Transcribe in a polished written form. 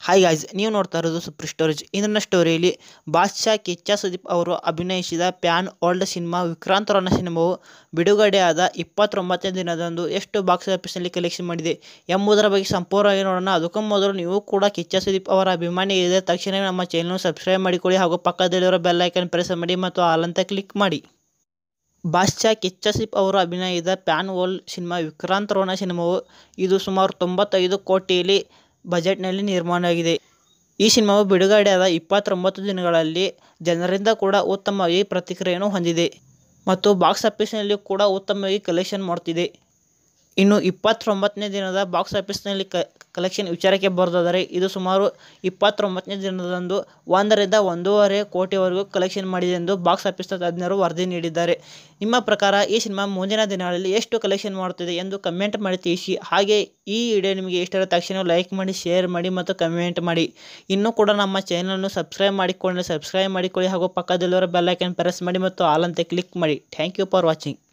Hi guys, ನೀವು ನೋಡ್ತಾ ಇರೋದು ಸೂಪರ್ ಸ್ಟೋರೇಜ್. ಇಂದಿನ ಸ್ಟೋರಿಯಲ್ಲಿ ಬಾದ್ಶಾ ಕಿಚ್ಚ ಸುದೀಪ್ ಅವರು ಅಭಿನಯಿಸಿದ ಪ್ಯಾನ್ ವರ್ಲ್ಡ್ ಸಿನಿಮಾ ವಿಕ್ರಾಂತ್ ಅನ್ನೋ ಸಿನಿಮಾವು ಬಿಡುಗಡೆಯಾದ 29ನೇ ದಿನದಂದು ಎಷ್ಟು ಬಾಕ್ಸ್ ಆಫೀಸ್ನಲ್ಲಿ ಕಲೆಕ್ಷನ್ ಮಾಡಿದೆ ಎಂಬುದರ ಬಗ್ಗೆ ಸಂಪೂರ್ಣವಾಗಿ ನೋಡೋಣ. ಅದಕ್ಕೂ ಮೊದಲು ನೀವು ಕೂಡ ಕಿಚ್ಚ ಸುದೀಪ್ ಅವರ ಅಭಿಮಾನಿ ಇದ್ದರೆ ತಕ್ಷಣವೇ ನಮ್ಮ ಚಾನಲ್ನ ಸಬ್ಸ್ಕ್ರೈಬ್ ಮಾಡಿಕೊಳ್ಳಿ ಹಾಗೂ ಪಕ್ಕದಲ್ಲಿರೋ ಬೆಲ್ ಐಕನ್ ಪ್ರೆಸ್ ಮಾಡಿ ಮತ್ತು ಆಲ್ ಅಂತ ಕ್ಲಿಕ್ ಮಾಡಿ. ಬಾದ್ಶಾ ಕಿಚ್ಚ ಸುದೀಪ್ ಅವರು ಅಭಿನಯಿಸಿದ ಪ್ಯಾನ್ ವರ್ಲ್ಡ್ ಸಿನಿಮಾ ವಿಕ್ರಾಂತ್ ಅನ್ನೋ ಸಿನಿಮಾವು ಇದು ಸುಮಾರು 95 ಕೋಟಿಯಲ್ಲಿ ಬಜೆಟ್ನಲ್ಲಿ ನಿರ್ಮಾಣವಾಗಿದೆ. ಈ ಸಿನಿಮಾವು ಬಿಡುಗಡೆಯಾದ 29 ದಿನಗಳಲ್ಲಿ ಜನರಿಂದ ಕೂಡ ಉತ್ತಮವಾಗಿ ಪ್ರತಿಕ್ರಿಯೆಯನ್ನು ಹೊಂದಿದೆ ಮತ್ತು ಬಾಕ್ಸ್ ಆಫೀಸ್ನಲ್ಲಿ ಕೂಡ ಉತ್ತಮವಾಗಿ ಕಲೆಕ್ಷನ್ ಮಾಡುತ್ತಿದೆ. ಇನ್ನು 29ನೇ ದಿನದ ಬಾಕ್ಸ್ ಆಫೀಸ್ನಲ್ಲಿ ಕಲೆಕ್ಷನ್ ವಿಚಾರಕ್ಕೆ ಬರೋದಾದರೆ ಇದು ಸುಮಾರು 29ನೇ ದಿನದಂದು 1 ರಿಂದ 1.5 ಕೋಟಿವರೆಗೂ ಕಲೆಕ್ಷನ್ ಮಾಡಿದೆ ಎಂದು ಬಾಕ್ಸ್ ಆಫೀಸ್ನ ತಜ್ಞರು ವರದಿ ನೀಡಿದ್ದಾರೆ. ನಿಮ್ಮ ಪ್ರಕಾರ ಈ ಸಿನಿಮಾ ಮುಂದಿನ ದಿನಗಳಲ್ಲಿ ಎಷ್ಟು ಕಲೆಕ್ಷನ್ ಮಾಡುತ್ತದೆ ಎಂದು ಕಮೆಂಟ್ ಮಾಡಿ ತಿಳಿಸಿ. ಹಾಗೆ ಈ ವಿಡಿಯೋ ನಿಮಗೆ ಇಷ್ಟ ಆದ ತಕ್ಷಣ ಲೈಕ್ ಮಾಡಿ, ಶೇರ್ ಮಾಡಿ ಮತ್ತು ಕಮೆಂಟ್ ಮಾಡಿ. ಇನ್ನೂ ಕೂಡ ನಮ್ಮ ಚಾನಲನ್ನು ಸಬ್ಸ್ಕ್ರೈಬ್ ಮಾಡಿಕೊಳ್ಳಿ ಹಾಗೂ ಪಕ್ಕದಲ್ಲಿರೋ ಬೆಲ್ ಐಕನ್ ಪ್ರೆಸ್ ಮಾಡಿ ಮತ್ತು ಆಲ್ ಅಂತ ಕ್ಲಿಕ್ ಮಾಡಿ. Thank you for watching.